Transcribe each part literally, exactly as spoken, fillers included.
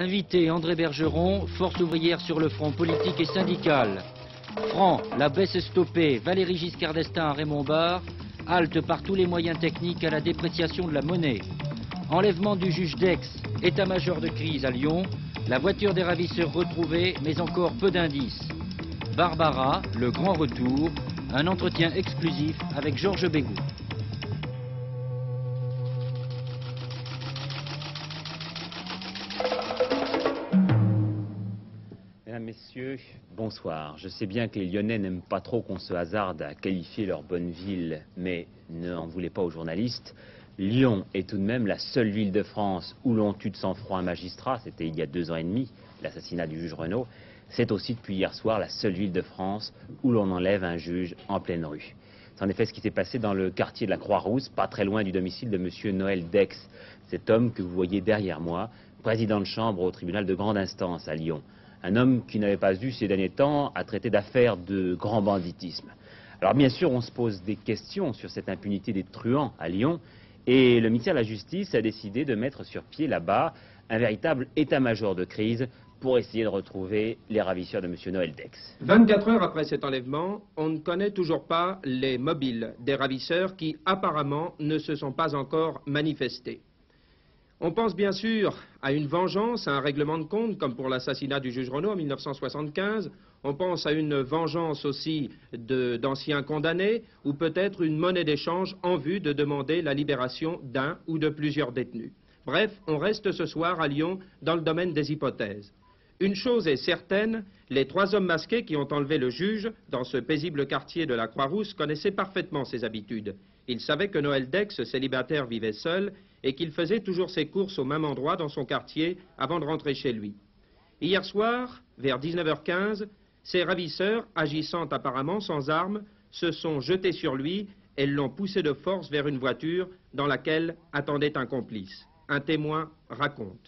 Invité André Bergeron, force ouvrière sur le front politique et syndical. Franc, la baisse stoppée, Valéry Giscard d'Estaing à Raymond Barre, halte par tous les moyens techniques à la dépréciation de la monnaie. Enlèvement du juge d'Aix, état-major de crise à Lyon, la voiture des ravisseurs retrouvée, mais encore peu d'indices. Barbara, le grand retour, un entretien exclusif avec Georges Bégou. Mesdames, Messieurs, bonsoir. Je sais bien que les Lyonnais n'aiment pas trop qu'on se hasarde à qualifier leur bonne ville, mais ne en voulez pas aux journalistes. Lyon est tout de même la seule ville de France où l'on tue de sang-froid un magistrat. C'était il y a deux ans et demi, l'assassinat du juge Renaud. C'est aussi depuis hier soir la seule ville de France où l'on enlève un juge en pleine rue. C'est en effet ce qui s'est passé dans le quartier de la Croix-Rousse, pas très loin du domicile de monsieur Noël Dex. Cet homme que vous voyez derrière moi, président de chambre au tribunal de grande instance à Lyon. Un homme qui n'avait pas eu ces derniers temps à traiter d'affaires de grand banditisme. Alors bien sûr, on se pose des questions sur cette impunité des truands à Lyon, et le ministère de la Justice a décidé de mettre sur pied là-bas un véritable état-major de crise pour essayer de retrouver les ravisseurs de monsieur Noël Dex. vingt-quatre heures après cet enlèvement, on ne connaît toujours pas les mobiles des ravisseurs qui apparemment ne se sont pas encore manifestés. On pense bien sûr à une vengeance, à un règlement de compte, comme pour l'assassinat du juge Renaud en mille neuf cent soixante-quinze. On pense à une vengeance aussi d'anciens condamnés, ou peut-être une monnaie d'échange en vue de demander la libération d'un ou de plusieurs détenus. Bref, on reste ce soir à Lyon dans le domaine des hypothèses. Une chose est certaine, les trois hommes masqués qui ont enlevé le juge dans ce paisible quartier de la Croix-Rousse connaissaient parfaitement ses habitudes. Ils savaient que Noël Dex, célibataire, vivait seul et qu'il faisait toujours ses courses au même endroit dans son quartier avant de rentrer chez lui. Hier soir, vers dix-neuf heures quinze, ces ravisseurs, agissant apparemment sans armes, se sont jetés sur lui et l'ont poussé de force vers une voiture dans laquelle attendait un complice. Un témoin raconte.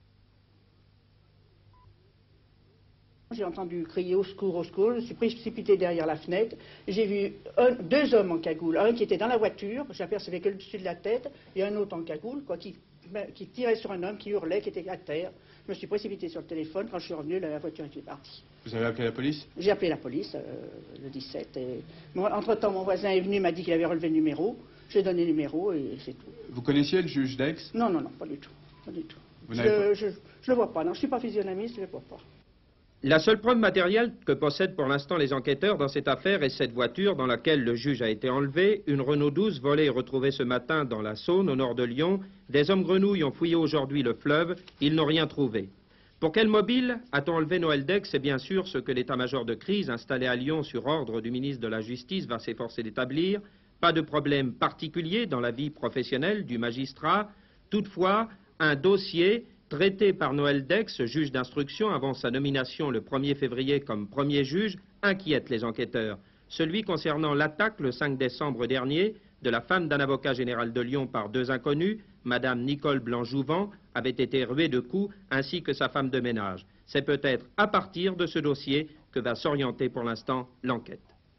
J'ai entendu crier au secours, au secours, je suis précipité derrière la fenêtre, j'ai vu un, deux hommes en cagoule, un qui était dans la voiture, j'apercevais que le dessus de la tête, et un autre en cagoule, quoi, qui, qui tirait sur un homme, qui hurlait, qui était à terre. Je me suis précipité sur le téléphone, quand je suis revenu, la voiture était partie. Vous avez appelé la police? J'ai appelé la police, euh, le dix-sept, et bon, entre-temps mon voisin est venu, m'a dit qu'il avait relevé le numéro, j'ai donné le numéro et c'est tout. Vous connaissiez le juge Dex? Non, non, non, pas du tout, pas du tout. Vous je, pas... je, je le vois pas, non, je suis pas physionomiste, je le vois pas. La seule preuve matérielle que possèdent pour l'instant les enquêteurs dans cette affaire est cette voiture dans laquelle le juge a été enlevé, une Renault douze volée et retrouvée ce matin dans la Saône, au nord de Lyon. Des hommes grenouilles ont fouillé aujourd'hui le fleuve, ils n'ont rien trouvé. Pour quel mobile a-t-on enlevé Noël Dex? C'est bien sûr ce que l'état-major de crise installé à Lyon sur ordre du ministre de la Justice va s'efforcer d'établir. Pas de problème particulier dans la vie professionnelle du magistrat. Toutefois, un dossier traité par Noël Dex, juge d'instruction avant sa nomination le premier février comme premier juge, inquiète les enquêteurs. Celui concernant l'attaque le cinq décembre dernier de la femme d'un avocat général de Lyon par deux inconnus, Madame Nicole Blanc-Jouvent, avait été ruée de coups, ainsi que sa femme de ménage. C'est peut-être à partir de ce dossier que va s'orienter pour l'instant l'enquête.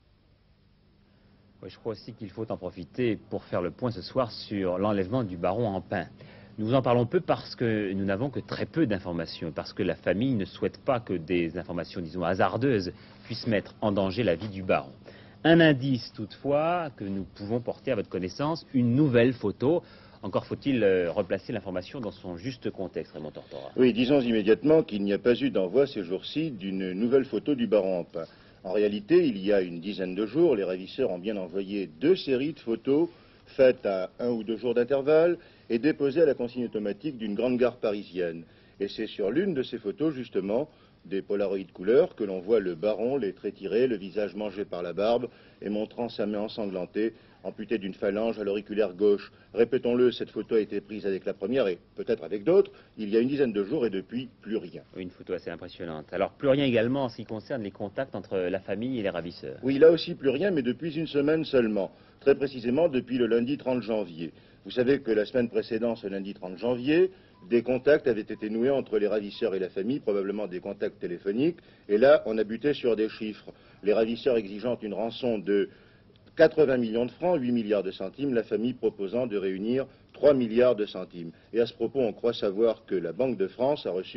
Oui, je crois aussi qu'il faut en profiter pour faire le point ce soir sur l'enlèvement du baron Ampin. Nous en parlons peu parce que nous n'avons que très peu d'informations, parce que la famille ne souhaite pas que des informations, disons, hasardeuses puissent mettre en danger la vie du baron. Un indice toutefois que nous pouvons porter à votre connaissance, une nouvelle photo. Encore faut-il euh, replacer l'information dans son juste contexte, Raymond Tortora. Oui, disons immédiatement qu'il n'y a pas eu d'envoi ces jours-ci d'une nouvelle photo du baron Ampin. En réalité, il y a une dizaine de jours, les ravisseurs ont bien envoyé deux séries de photos faites à un ou deux jours d'intervalle et déposées à la consigne automatique d'une grande gare parisienne. Et c'est sur l'une de ces photos, justement, des polaroïdes couleurs, que l'on voit le baron, les traits tirés, le visage mangé par la barbe, et montrant sa main ensanglantée, amputée d'une phalange à l'auriculaire gauche. Répétons-le, cette photo a été prise avec la première, et peut-être avec d'autres, il y a une dizaine de jours, et depuis, plus rien. Une photo assez impressionnante. Alors, plus rien également en ce qui concerne les contacts entre la famille et les ravisseurs. Oui, là aussi, plus rien, mais depuis une semaine seulement. Très précisément, depuis le lundi trente janvier. Vous savez que la semaine précédente, ce lundi trente janvier, des contacts avaient été noués entre les ravisseurs et la famille, probablement des contacts téléphoniques, et là, on a buté sur des chiffres. Les ravisseurs exigeant une rançon de quatre-vingts millions de francs, huit milliards de centimes, la famille proposant de réunir trois milliards de centimes. Et à ce propos, on croit savoir que la Banque de France a reçu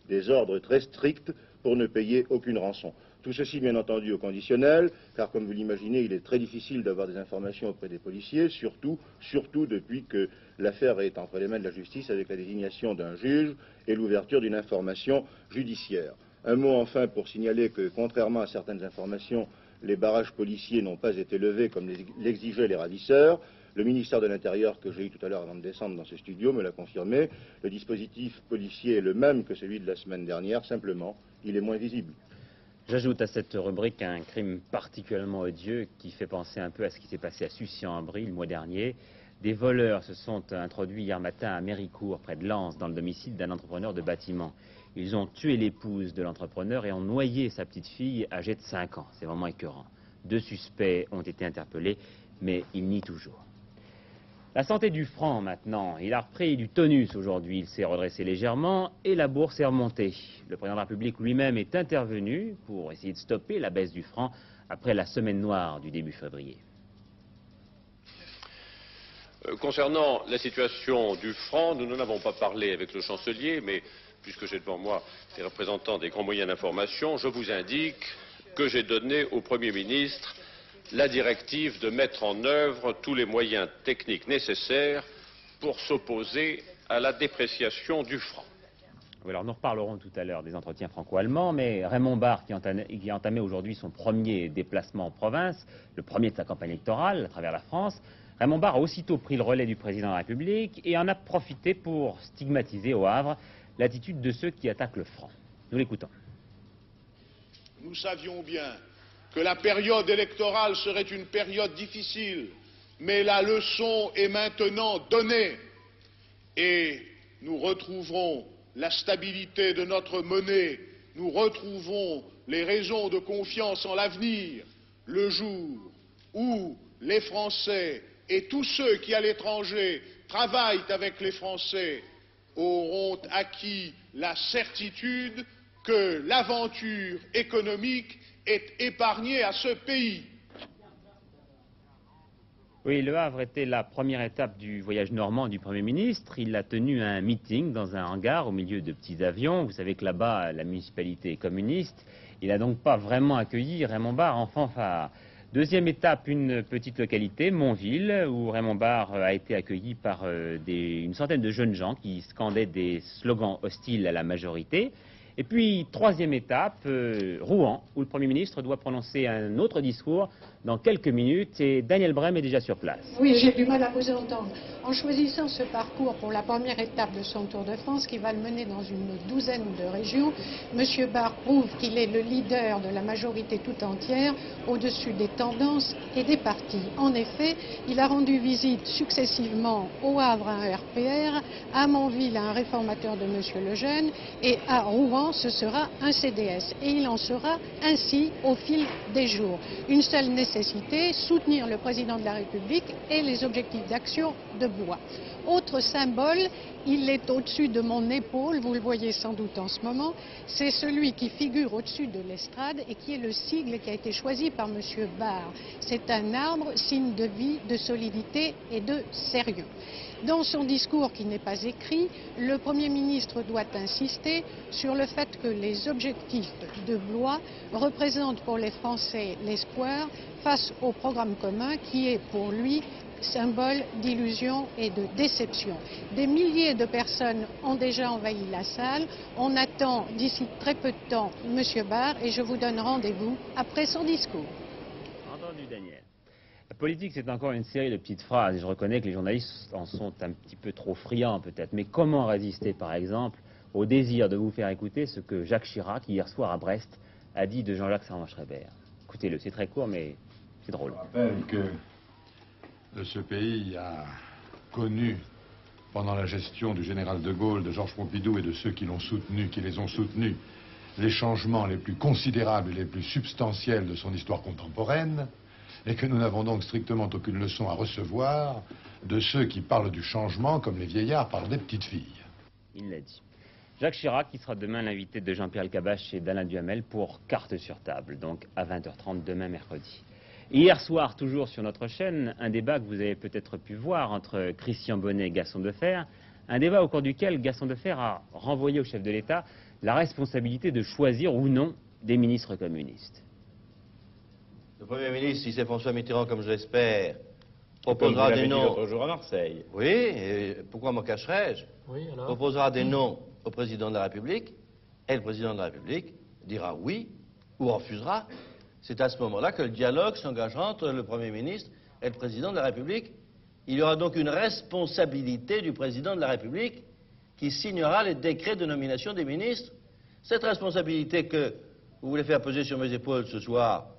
des ordres très stricts pour ne payer aucune rançon. Tout ceci, bien entendu, au conditionnel, car comme vous l'imaginez, il est très difficile d'avoir des informations auprès des policiers, surtout, surtout depuis que l'affaire est entre les mains de la justice avec la désignation d'un juge et l'ouverture d'une information judiciaire. Un mot enfin pour signaler que, contrairement à certaines informations, les barrages policiers n'ont pas été levés comme l'exigeaient les ravisseurs. Le ministère de l'Intérieur, que j'ai eu tout à l'heure avant de descendre dans ce studio, me l'a confirmé. Le dispositif policier est le même que celui de la semaine dernière, simplement, il est moins visible. J'ajoute à cette rubrique un crime particulièrement odieux qui fait penser un peu à ce qui s'est passé à Sucy-en-Brie le mois dernier. Des voleurs se sont introduits hier matin à Méricourt, près de Lens, dans le domicile d'un entrepreneur de bâtiment. Ils ont tué l'épouse de l'entrepreneur et ont noyé sa petite fille âgée de cinq ans. C'est vraiment écœurant. Deux suspects ont été interpellés, mais ils nient toujours. La santé du franc maintenant, il a repris du tonus aujourd'hui, il s'est redressé légèrement et la bourse est remontée. Le président de la République lui-même est intervenu pour essayer de stopper la baisse du franc après la semaine noire du début février. Euh, concernant la situation du franc, nous n'en avons pas parlé avec le chancelier, mais puisque j'ai devant moi les représentants des grands moyens d'information, je vous indique que j'ai donné au Premier ministre la directive de mettre en œuvre tous les moyens techniques nécessaires pour s'opposer à la dépréciation du franc. Alors nous reparlerons tout à l'heure des entretiens franco-allemands, mais Raymond Barre, qui, entamé, qui a entamé aujourd'hui son premier déplacement en province, le premier de sa campagne électorale à travers la France, Raymond Barre a aussitôt pris le relais du président de la République et en a profité pour stigmatiser au Havre l'attitude de ceux qui attaquent le franc. Nous l'écoutons. Nous savions bien que la période électorale serait une période difficile, mais la leçon est maintenant donnée et nous retrouverons la stabilité de notre monnaie, nous retrouverons les raisons de confiance en l'avenir, le jour où les Français et tous ceux qui à l'étranger travaillent avec les Français auront acquis la certitude que l'aventure économique est épargnée à ce pays. Oui, Le Havre était la première étape du voyage normand du Premier ministre. Il a tenu un meeting dans un hangar au milieu de petits avions. Vous savez que là-bas, la municipalité est communiste. Il n'a donc pas vraiment accueilli Raymond Barre en fanfare. Deuxième étape, une petite localité, Montville, où Raymond Barre a été accueilli par euh, des, une centaine de jeunes gens qui scandaient des slogans hostiles à la majorité. Et puis, troisième étape, euh, Rouen, où le Premier ministre doit prononcer un autre discours dans quelques minutes, et Daniel Brem est déjà sur place. Oui, j'ai du mal à vous entendre. En choisissant ce parcours pour la première étape de son Tour de France, qui va le mener dans une douzaine de régions, M. Barre prouve qu'il est le leader de la majorité tout entière, au-dessus des tendances et des partis. En effet, il a rendu visite successivement au Havre à un R P R, à Montville à un réformateur de M. Lejeune, et à Rouen, ce sera un C D S. Et il en sera ainsi au fil des jours. Une seule nécessité, soutenir le président de la République et les objectifs d'action de Blois. Autre symbole, il est au-dessus de mon épaule, vous le voyez sans doute en ce moment, c'est celui qui figure au-dessus de l'estrade et qui est le sigle qui a été choisi par M. Barre. C'est un arbre, signe de vie, de solidité et de sérieux. Dans son discours qui n'est pas écrit, le Premier ministre doit insister sur le fait que les objectifs de Blois représentent pour les Français l'espoir face au programme commun qui est pour lui symbole d'illusion et de déception. Des milliers de personnes ont déjà envahi la salle. On attend d'ici très peu de temps M. Barre et je vous donne rendez-vous après son discours. Entendu, Daniel. La politique, c'est encore une série de petites phrases. Et je reconnais que les journalistes en sont un petit peu trop friands, peut-être. Mais comment résister, par exemple, au désir de vous faire écouter ce que Jacques Chirac, hier soir à Brest, a dit de Jean-Jacques Servan-Schreiber? Écoutez-le, c'est très court, mais c'est drôle. Je rappelle que ce pays a connu, pendant la gestion du général de Gaulle, de Georges Pompidou et de ceux qui l'ont soutenu, qui les ont soutenus, les changements les plus considérables et les plus substantiels de son histoire contemporaine, et que nous n'avons donc strictement aucune leçon à recevoir de ceux qui parlent du changement comme les vieillards parlent des petites filles. Il l'a dit. Jacques Chirac, qui sera demain l'invité de Jean-Pierre Elkabbach et d'Alain Duhamel pour Carte sur table, donc à vingt heures trente demain mercredi. Hier soir, toujours sur notre chaîne, un débat que vous avez peut-être pu voir entre Christian Bonnet et Gaston Defferre, un débat au cours duquel Gaston Defferre a renvoyé au chef de l'État la responsabilité de choisir ou non des ministres communistes. Le Premier ministre, si c'est François Mitterrand, comme je l'espère, Comme proposera vous l'avez des dit noms. l'autre jour à Marseille. Oui, et pourquoi m'en cacherais-je? Oui, alors Proposera des noms au président de la République, et le président de la République dira oui ou refusera. C'est à ce moment-là que le dialogue s'engagera entre le Premier ministre et le président de la République. Il y aura donc une responsabilité du président de la République qui signera les décrets de nomination des ministres. Cette responsabilité que vous voulez faire peser sur mes épaules ce soir,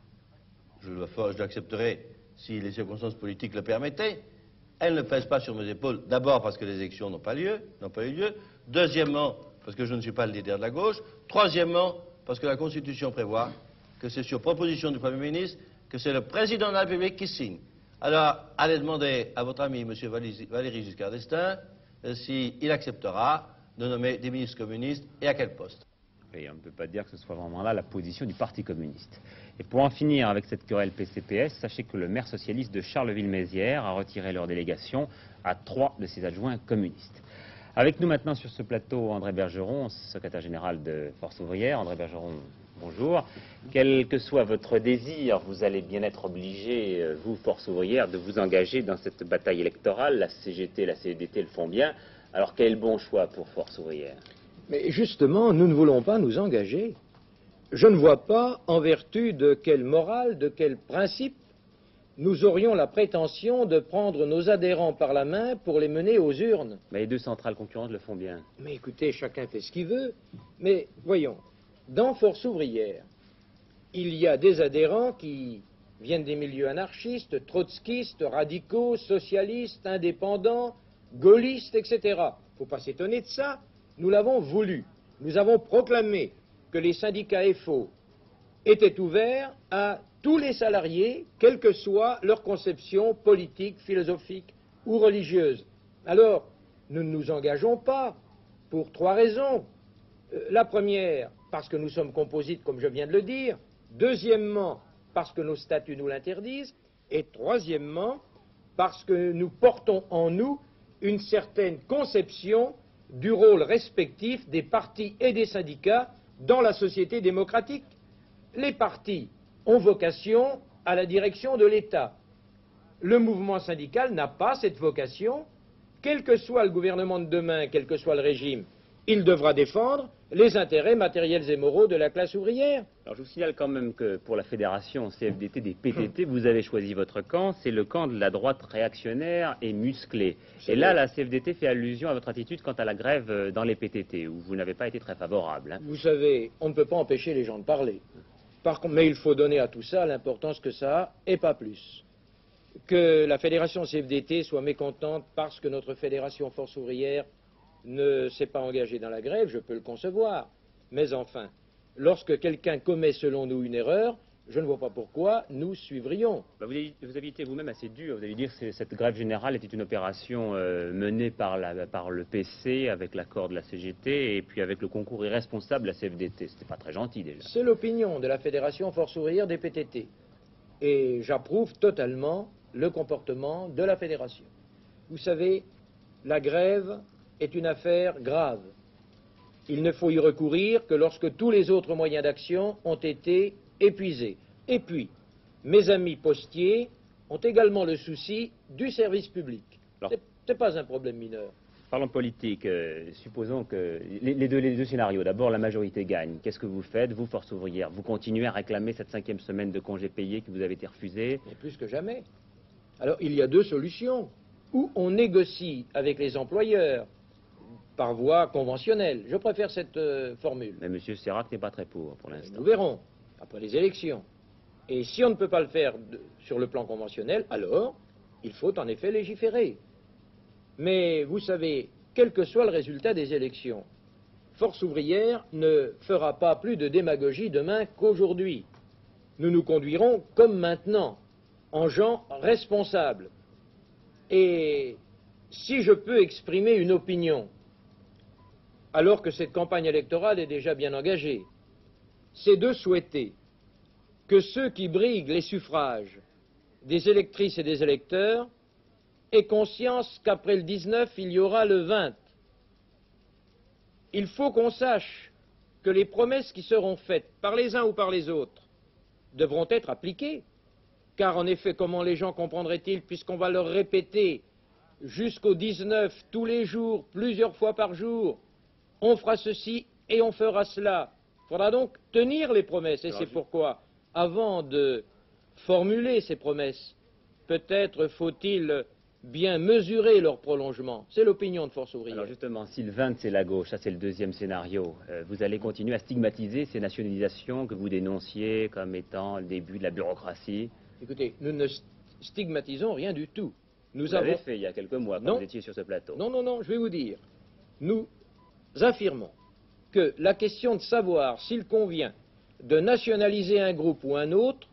je l'accepterai si les circonstances politiques le permettaient. Elle ne pèse pas sur mes épaules, d'abord parce que les élections n'ont pas lieu, n'ont pas eu lieu. Deuxièmement, parce que je ne suis pas le leader de la gauche. Troisièmement, parce que la Constitution prévoit que c'est sur proposition du Premier ministre que c'est le président de la République qui signe. Alors, allez demander à votre ami, M. Valéry Giscard d'Estaing, euh, s'il acceptera de nommer des ministres communistes et à quel poste. Et on ne peut pas dire que ce soit vraiment là la position du Parti communiste. Et pour en finir avec cette querelle P C P S, sachez que le maire socialiste de Charleville-Mézières a retiré leur délégation à trois de ses adjoints communistes. Avec nous maintenant sur ce plateau, André Bergeron, secrétaire général de Force ouvrière. André Bergeron, bonjour. Quel que soit votre désir, vous allez bien être obligé, vous, Force ouvrière, de vous engager dans cette bataille électorale. La C G T et la C F D T le font bien. Alors quel est le bon choix pour Force ouvrière? Mais justement, nous ne voulons pas nous engager. Je ne vois pas en vertu de quelle morale, de quel principe, nous aurions la prétention de prendre nos adhérents par la main pour les mener aux urnes. Mais les deux centrales concurrentes le font bien. Mais écoutez, chacun fait ce qu'il veut. Mais voyons, dans Force ouvrière, il y a des adhérents qui viennent des milieux anarchistes, trotskistes, radicaux, socialistes, indépendants, gaullistes, et cetera. Il ne faut pas s'étonner de ça. Nous l'avons voulu. Nous avons proclamé que les syndicats F O étaient ouverts à tous les salariés, quelle que soit leur conception politique, philosophique ou religieuse. Alors, nous ne nous engageons pas pour trois raisons. Euh, la première, parce que nous sommes composites, comme je viens de le dire. Deuxièmement, parce que nos statuts nous l'interdisent. Et troisièmement, parce que nous portons en nous une certaine conception du rôle respectif des partis et des syndicats dans la société démocratique. Les partis ont vocation à la direction de l'État. Le mouvement syndical n'a pas cette vocation. Quel que soit le gouvernement de demain, quel que soit le régime, il devra défendre les intérêts matériels et moraux de la classe ouvrière. Alors je vous signale quand même que pour la fédération C F D T des P T T, vous avez choisi votre camp, c'est le camp de la droite réactionnaire et musclée. Et là, la C F D T fait allusion à votre attitude quant à la grève dans les P T T, où vous n'avez pas été très favorable. Hein. Vous savez, on ne peut pas empêcher les gens de parler. Par contre, mais il faut donner à tout ça l'importance que ça a, et pas plus. Que la fédération C F D T soit mécontente parce que notre fédération Force ouvrière ne s'est pas engagée dans la grève, je peux le concevoir. Mais enfin, lorsque quelqu'un commet selon nous une erreur, je ne vois pas pourquoi nous suivrions. Bah vous, avez, vous avez été vous-même assez dur, vous avez dit que cette grève générale était une opération euh, menée par, la, par le P C avec l'accord de la C G T et puis avec le concours irresponsable de la C F D T. C'était pas très gentil déjà. C'est l'opinion de la Fédération Force ouvrière des P T T. Et j'approuve totalement le comportement de la Fédération. Vous savez, la grève est une affaire grave. Il ne faut y recourir que lorsque tous les autres moyens d'action ont été épuisés. Et puis, mes amis postiers ont également le souci du service public. Ce n'est pas un problème mineur. Parlons politique. Euh, supposons que les, les, deux, les deux scénarios. D'abord, la majorité gagne. Qu'est-ce que vous faites, vous, Force ouvrière? Vous continuez à réclamer cette cinquième semaine de congé payé qui vous avait été refusée? Mais plus que jamais. Alors, il y a deux solutions. Ou on négocie avec les employeurs par voie conventionnelle. Je préfère cette euh, formule. Mais M. Serac n'est pas très pour, pour l'instant. Nous verrons, après les élections. Et si on ne peut pas le faire de, sur le plan conventionnel, alors il faut en effet légiférer. Mais vous savez, quel que soit le résultat des élections, Force ouvrière ne fera pas plus de démagogie demain qu'aujourd'hui. Nous nous conduirons comme maintenant, en gens responsables. Et si je peux exprimer une opinion, alors que cette campagne électorale est déjà bien engagée, c'est de souhaiter que ceux qui briguent les suffrages des électrices et des électeurs aient conscience qu'après le dix-neuf, il y aura le vingt. il faut qu'on sache que les promesses qui seront faites par les uns ou par les autres devront être appliquées. Car en effet, comment les gens comprendraient-ils, puisqu'on va leur répéter jusqu'au dix-neuf, tous les jours, plusieurs fois par jour, on fera ceci et on fera cela. Il faudra donc tenir les promesses. Et c'est pourquoi, avant de formuler ces promesses, peut-être faut-il bien mesurer leur prolongement. C'est l'opinion de Force ouvrière. Alors justement, si le vingt c'est la gauche, ça c'est le deuxième scénario, euh, vous allez continuer à stigmatiser ces nationalisations que vous dénonciez comme étant le début de la bureaucratie? Écoutez, nous ne stigmatisons rien du tout. Nous vous avons l'avez fait il y a quelques mois quand non. vous étiez sur ce plateau. Non, non, non, je vais vous dire. Nous affirmons que la question de savoir s'il convient de nationaliser un groupe ou un autre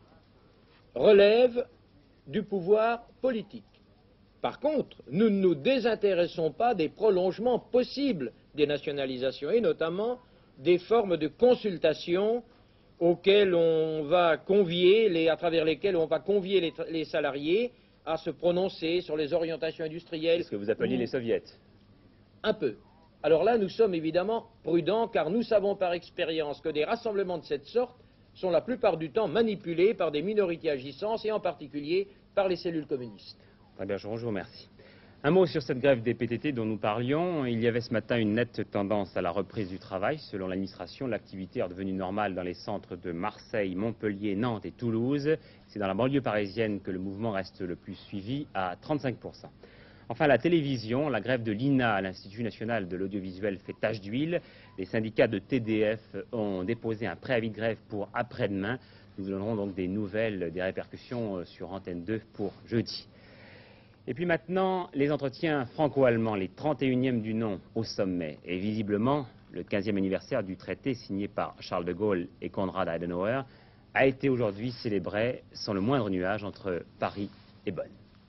relève du pouvoir politique. Par contre, nous ne nous désintéressons pas des prolongements possibles des nationalisations, et notamment des formes de consultation auxquelles on va convier, les, à travers lesquelles on va convier les, les salariés à se prononcer sur les orientations industrielles. C'est ce que vous appeliez ou... les soviets. Un peu. Alors là, nous sommes évidemment prudents, car nous savons par expérience que des rassemblements de cette sorte sont la plupart du temps manipulés par des minorités agissantes, et en particulier par les cellules communistes. Très bien, je vous remercie. Un mot sur cette grève des P T T dont nous parlions. Il y avait ce matin une nette tendance à la reprise du travail. Selon l'administration, l'activité est redevenue normale dans les centres de Marseille, Montpellier, Nantes et Toulouse. C'est dans la banlieue parisienne que le mouvement reste le plus suivi, à trente-cinq pour cent. Enfin, la télévision, la grève de l'I N A, l'Institut national de l'audiovisuel, fait tache d'huile. Les syndicats de T D F ont déposé un préavis de grève pour après-demain. Nous vous donnerons donc des nouvelles, des répercussions sur Antenne deux pour jeudi. Et puis maintenant, les entretiens franco-allemands, les trente et unième du nom au sommet. Et visiblement, le quinzième anniversaire du traité signé par Charles de Gaulle et Konrad Adenauer a été aujourd'hui célébré sans le moindre nuage entre Paris et Bonn.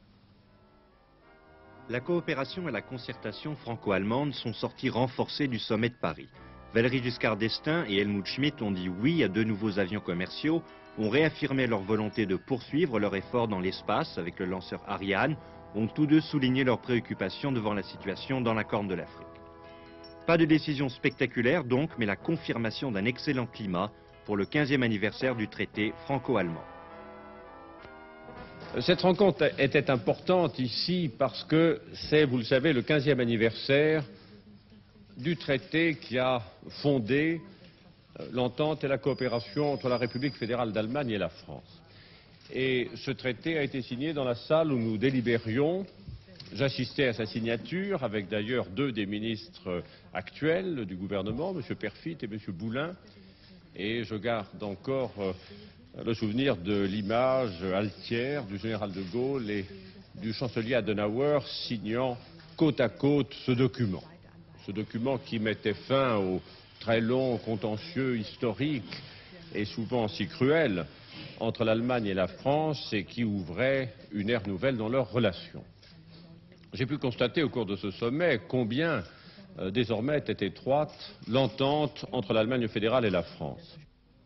La coopération et la concertation franco-allemande sont sorties renforcées du sommet de Paris. Valéry Giscard d'Estaing et Helmut Schmidt ont dit oui à deux nouveaux avions commerciaux, ont réaffirmé leur volonté de poursuivre leur effort dans l'espace avec le lanceur Ariane, ont tous deux souligné leurs préoccupations devant la situation dans la Corne de l'Afrique. Pas de décision spectaculaire donc, mais la confirmation d'un excellent climat pour le quinzième anniversaire du traité franco-allemand. Cette rencontre était importante ici parce que c'est, vous le savez, le quinzième anniversaire du traité qui a fondé l'entente et la coopération entre la République fédérale d'Allemagne et la France. Et ce traité a été signé dans la salle où nous délibérions. J'assistais à sa signature avec d'ailleurs deux des ministres actuels du gouvernement, M. Perfit et M. Boulin. Et je garde encore euh, le souvenir de l'image altière du général de Gaulle et du chancelier Adenauer signant côte à côte ce document. Ce document qui mettait fin au très long contentieux historique et souvent si cruel entre l'Allemagne et la France et qui ouvrait une ère nouvelle dans leurs relations. J'ai pu constater au cours de ce sommet combien euh, désormais était étroite l'entente entre l'Allemagne fédérale et la France.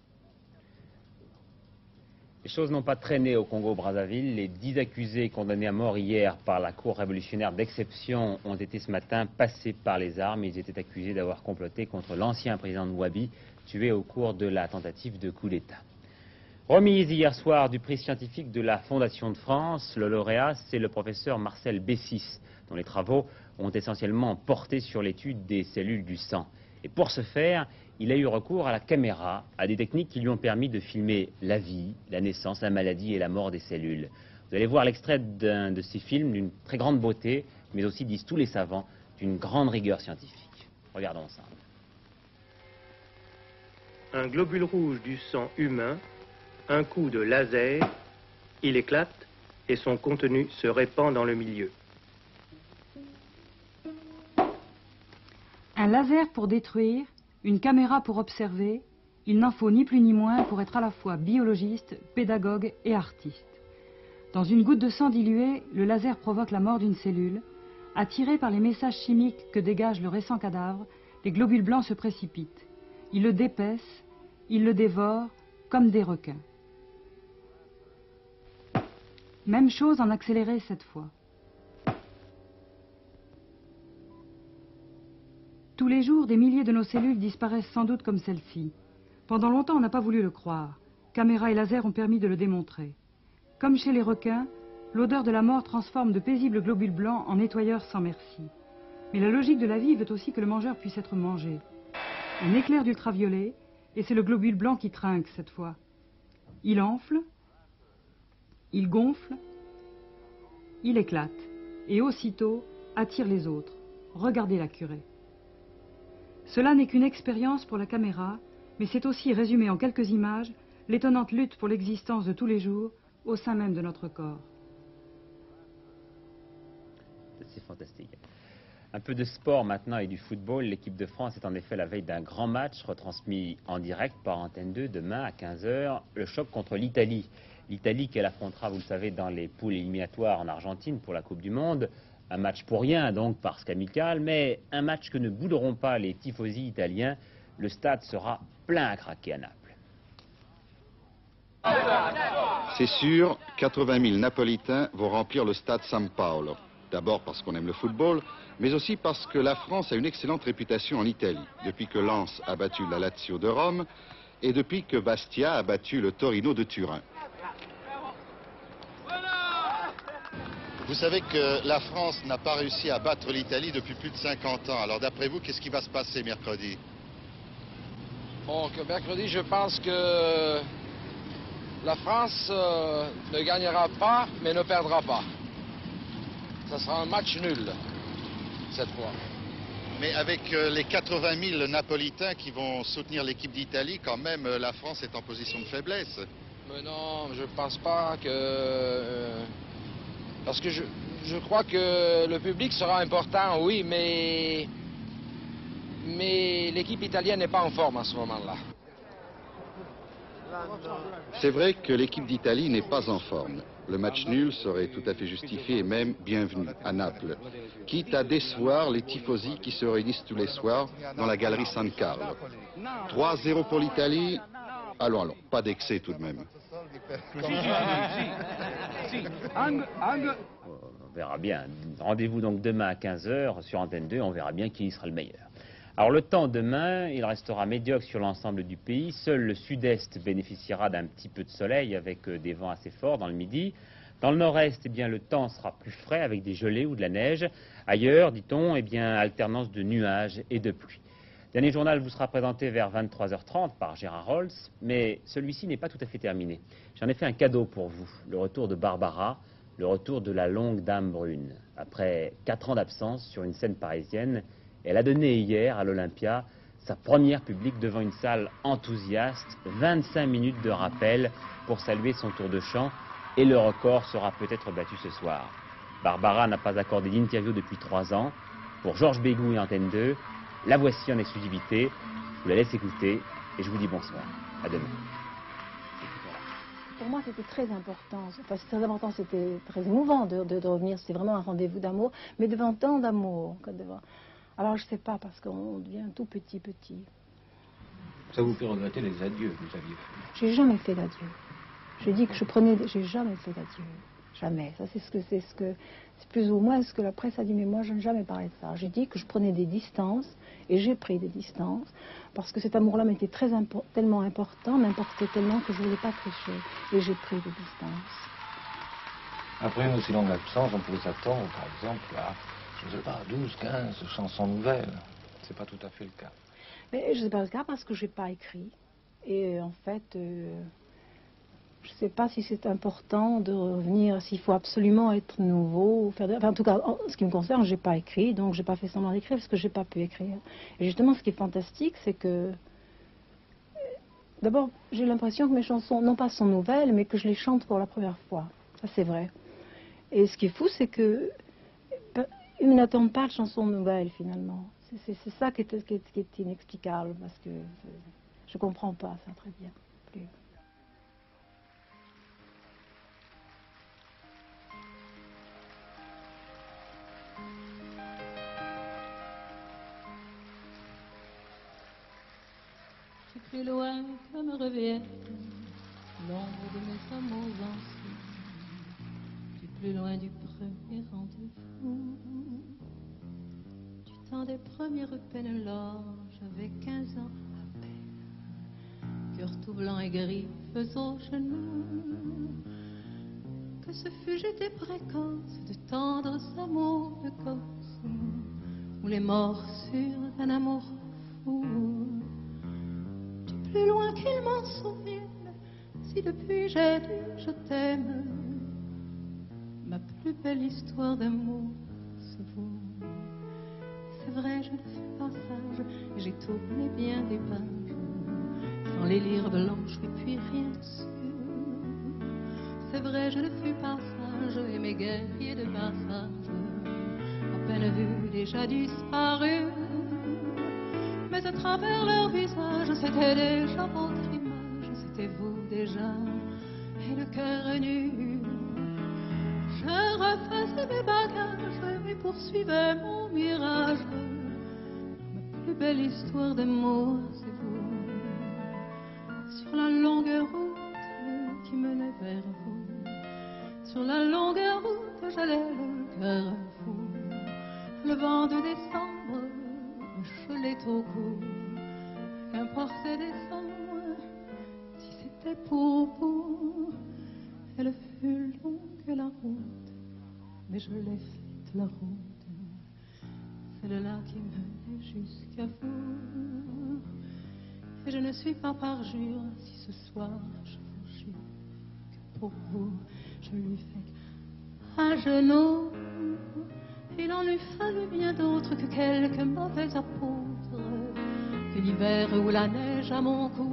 Les choses n'ont pas traîné au Congo-Brazzaville. Les dix accusés condamnés à mort hier par la Cour révolutionnaire d'exception ont été ce matin passés par les armes. Ils étaient accusés d'avoir comploté contre l'ancien président de Ouabi, tué au cours de la tentative de coup d'État. Remise hier soir du prix scientifique de la Fondation de France, le lauréat, c'est le professeur Marcel Bessis, dont les travaux ont essentiellement porté sur l'étude des cellules du sang. Et pour ce faire, il a eu recours à la caméra, à des techniques qui lui ont permis de filmer la vie, la naissance, la maladie et la mort des cellules. Vous allez voir l'extrait d'un de ces films d'une très grande beauté, mais aussi, disent tous les savants, d'une grande rigueur scientifique. Regardons ça. Un globule rouge du sang humain, un coup de laser, il éclate et son contenu se répand dans le milieu. Un laser pour détruire, une caméra pour observer, il n'en faut ni plus ni moins pour être à la fois biologiste, pédagogue et artiste. Dans une goutte de sang diluée, le laser provoque la mort d'une cellule. Attirés par les messages chimiques que dégage le récent cadavre, les globules blancs se précipitent. Ils le dépaissent, ils le dévorent comme des requins. Même chose en accéléré cette fois. Tous les jours, des milliers de nos cellules disparaissent sans doute comme celle-ci. Pendant longtemps, on n'a pas voulu le croire. Caméras et lasers ont permis de le démontrer. Comme chez les requins, l'odeur de la mort transforme de paisibles globules blancs en nettoyeurs sans merci. Mais la logique de la vie veut aussi que le mangeur puisse être mangé. Un éclair d'ultraviolet, et c'est le globule blanc qui trinque cette fois. Il enfle, il gonfle, il éclate, et aussitôt attire les autres. Regardez la curée. Cela n'est qu'une expérience pour la caméra, mais c'est aussi résumer en quelques images l'étonnante lutte pour l'existence de tous les jours au sein même de notre corps. C'est fantastique. Un peu de sport maintenant et du football. L'équipe de France est en effet la veille d'un grand match retransmis en direct par Antenne deux demain à quinze heures. Le choc contre l'Italie. L'Italie qu'elle affrontera, vous le savez, dans les poules éliminatoires en Argentine pour la Coupe du Monde. Un match pour rien donc parce qu'amical, mais un match que ne bouderont pas les tifosi italiens. Le stade sera plein à craquer à Naples. C'est sûr, quatre-vingt mille Napolitains vont remplir le stade San Paolo. D'abord parce qu'on aime le football, mais aussi parce que la France a une excellente réputation en Italie, depuis que Lens a battu la Lazio de Rome et depuis que Bastia a battu le Torino de Turin. Vous savez que la France n'a pas réussi à battre l'Italie depuis plus de cinquante ans. Alors d'après vous, qu'est-ce qui va se passer mercredi? Bon, que mercredi, je pense que la France euh, ne gagnera pas, mais ne perdra pas. Ça sera un match nul, cette fois. Mais avec euh, les quatre-vingt mille Napolitains qui vont soutenir l'équipe d'Italie, quand même, euh, la France est en position de faiblesse. Mais non, je ne pense pas que... Euh, parce que je, je crois que le public sera important, oui, mais... Mais l'équipe italienne n'est pas en forme à ce moment-là. C'est vrai que l'équipe d'Italie n'est pas en forme. Le match nul serait tout à fait justifié et même bienvenu à Naples, quitte à décevoir les tifosi qui se réunissent tous les soirs dans la galerie San Carlo. trois zéro pour l'Italie. Allons, allons, pas d'excès tout de même. On verra bien. Rendez-vous donc demain à quinze heures sur Antenne deux, on verra bien qui sera le meilleur. Alors le temps demain, il restera médiocre sur l'ensemble du pays. Seul le sud-est bénéficiera d'un petit peu de soleil avec des vents assez forts dans le midi. Dans le nord-est, eh bien, le temps sera plus frais avec des gelées ou de la neige. Ailleurs, dit-on, eh bien, alternance de nuages et de pluie. Dernier journal vous sera présenté vers vingt-trois heures trente par Gérard Rolls, mais celui-ci n'est pas tout à fait terminé. J'en ai fait un cadeau pour vous, le retour de Barbara, le retour de la longue dame brune. Après quatre ans d'absence sur une scène parisienne, elle a donné hier à l'Olympia sa première publique devant une salle enthousiaste, vingt-cinq minutes de rappel pour saluer son tour de chant et le record sera peut-être battu ce soir. Barbara n'a pas accordé d'interview depuis trois ans. Pour Georges Bégou et Antenne deux, la voici en exclusivité. Je vous la laisse écouter et je vous dis bonsoir. À demain. Pour moi, c'était très important. Enfin, c'était très important, c'était très émouvant de, de, de revenir. C'était vraiment un rendez-vous d'amour, mais devant tant d'amour. Alors, je ne sais pas, parce qu'on devient tout petit, petit. Ça vous fait regretter les adieux que vous aviez faits? J'ai jamais fait d'adieu. J'ai dit que je prenais... J'ai jamais fait d'adieu. Jamais. Ça, c'est ce que c'est ce que c'est plus ou moins ce que la presse a dit, mais moi, je n'ai jamais parlé de ça. J'ai dit que je prenais des distances, et j'ai pris des distances, parce que cet amour-là m'était très impo tellement important, m'importait tellement que je ne voulais pas tricher, et j'ai pris des distances. Après une aussi longue absence, on pouvait s'attendre, par exemple, à, je ne sais pas, douze, quinze chansons nouvelles. C'est pas tout à fait le cas. Mais je ne sais pas le cas parce que je n'ai pas écrit. Et en fait, euh, je ne sais pas si c'est important de revenir, s'il faut absolument être nouveau. Faire de... enfin, en tout cas, en ce qui me concerne, je n'ai pas écrit, donc je n'ai pas fait semblant d'écrire parce que je n'ai pas pu écrire. Et justement, ce qui est fantastique, c'est que... D'abord, j'ai l'impression que mes chansons, non pas sont nouvelles, mais que je les chante pour la première fois. Ça, c'est vrai. Et ce qui est fou, c'est que ils n'attendent pas de chansons nouvelles, finalement. C'est ça qui est, qui, est, qui est inexplicable, parce que je ne comprends pas ça très bien. Plus. Tu es plus loin que me revienne l'ombre de mes amours anciens. Tu es plus loin du premier rendez-vous. Tu temps des premières peines là, j'avais quinze ans à peine. Cœur tout blanc et gris, faisant genoux. Que ce fut, j'étais précoce, de tendres amours de Corse, ou les morsures d'un amour fou. Du plus loin qu'il m'en souvienne, si depuis j'ai dit je t'aime, ma plus belle histoire d'amour, c'est vous. C'est vrai, je ne fus pas sage, et j'ai tourné bien des pages, sans les lire blanches et puis rien dessus. C'est vrai, je ne fus pas sage, et mes guerriers de passage, à peine vus, déjà disparus. Mais à travers leur visage, c'était déjà votre image, c'était vous déjà, et le cœur nu. Je refaisais mes bagages et poursuivais mon mirage. Ma plus belle histoire d'amour, c'est vous. Sur la longue route qui menait vers vous, sur la longue route, j'allais le cœur fou. Le vent de décembre me gelait au cou. Qu'importe décembre, si c'était pour vous. Elle fut longue la route, mais je l'ai faite la route, celle-là qui menait jusqu'à vous. Et je ne suis pas parjure si ce soir je vous jure que pour vous je lui fais à genoux. Il en eût fallu bien d'autres que quelques mauvais apôtres, que l'hiver ou la neige à mon cou,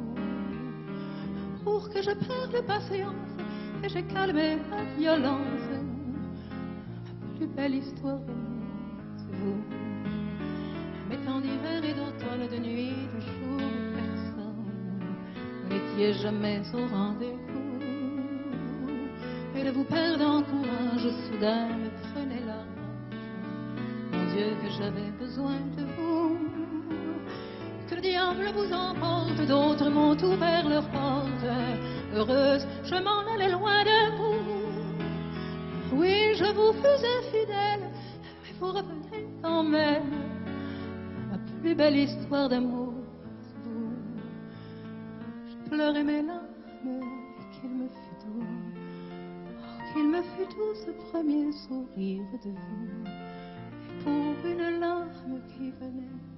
pour que je perde patience et j'ai calmé ma violence. La plus belle histoire d'amour, c'est vous. Mais tant d'hiver et d'automne, de nuit, de jour, personne, vous n'étiez jamais au rendez-vous. Et de vous perdre en courage, soudain me prenait la rage. Mon Dieu, que j'avais besoin de vous. Que le diable vous emporte, d'autres m'ont ouvert leur porte. Heureuse, je m'en allais loin de vous. Oui, je vous fus infidèle, mais vous revenez quand même. Ma plus belle histoire d'amour, c'est vous. Je pleurais mes larmes et qu'il me fut doux. Oh, qu'il me fut doux ce premier sourire de vous. Et pour une larme qui venait